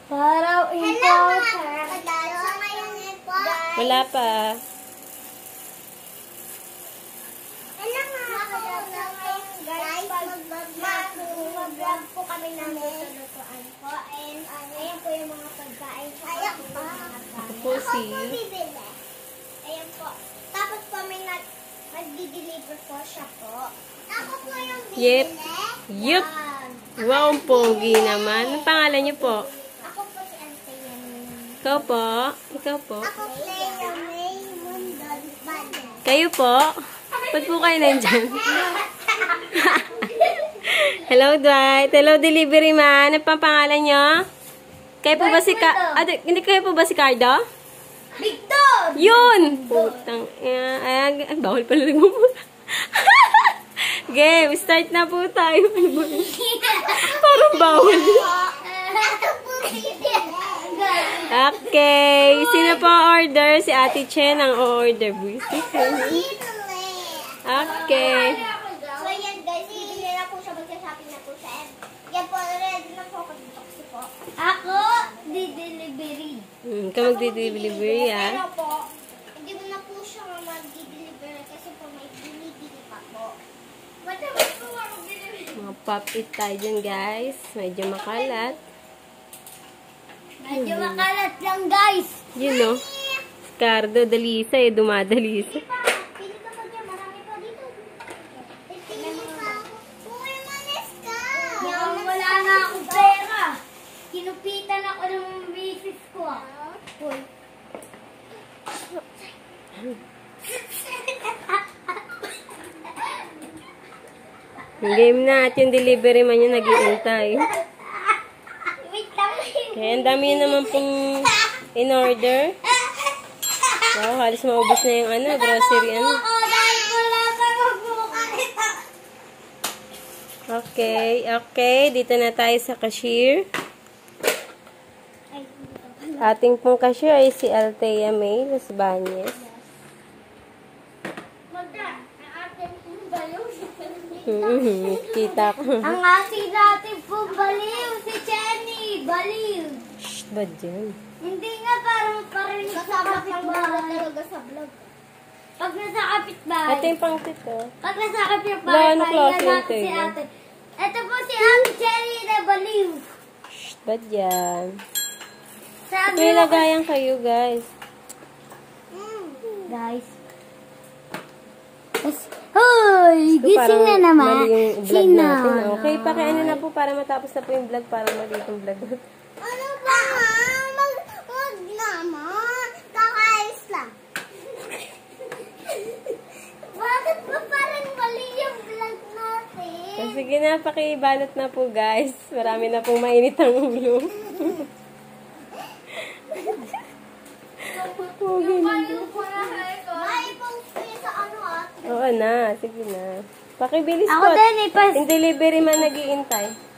Para importer. Wala pa. Mag-vlog po kami ng luto-lutoan po. And ayan po yung mga pagkain. Ayan po. Ako po si... Ayan po. Tapos po may nag-deliver po siya po. Ako po yung bibili. Yup. Wow, ang pogi naman. Anong pangalan niyo po? Ako po si Anthea. Ikaw po? Ikaw po? Ako Thea May Mundon Bale. Kayo po? Ba't po kayo nandyan? Hello, Dwight. Hello, delivery man. Ano pang pangalan niyo? Kayo po ba si hindi kayo po ba si Cardo? Victor! Yun! Putang. Bawal pala rin mo po. Game, start na po tayo. Parang bawal. Okay. Sino po ang order? Si Ate Chen ang order. Okay. So, yan guys. Bibili na po siya. Magsashopping na po siya. And yan po. Ready na po ako dito kasi po. Ako, di-delivery. Ka magdi-delivery, Pero po, hindi mo na po siya mag-delivery kasi po may binibili pa po. Matawas po ako binibili. Mga pop-it tayo dyan, guys. Medyo makalat. Medyo makalat lang, guys. You know, Cardo, dalisa eh. Dumadalisa. Pili ka pa dyan. Marami pa dito. Pili pa ako. Uy, malis ka. Wala na akong pera. Kinupitan ako ng misis ko. Uy. Yung game na at yung delivery man yung nag-iintay. Wait lang. Kaya ang dami naman pong in-order. Wow, halos maubos na yung grocery Okay. Dito na tayo sa cashier. Ating pong cashier ay si Althea May Los Bañez. Kita ko. Ang ating natin po baliw, si Jenny, baliw. Shh, ba dyan? Hindi nga parang parinig sa kapitbahay. Sa vlog. Pag nasa kapitbahay. Ito yung pang-tito. Pag nasa kapitbahay, Ano klase pahinga yung natin si tayo? ate. Ito po si Ate Jenny na baliw. Shh, ba dyan? Sabi May mo lagayan kayo, guys. guys. Hoy! Gising na naman. Mali yung vlog natin. Okay, pakiano na po para matapos na po yung vlog para mali itong vlog. Ano ba? Wag naman. Kakayos lang. Bakit ba parang mali yung vlog natin? Sige na, pakibalot na po, guys. Marami na pong mainit ang ulo. Oo na, sige na. Pakibilis Ako po. din, Yung delivery man nag-iintay.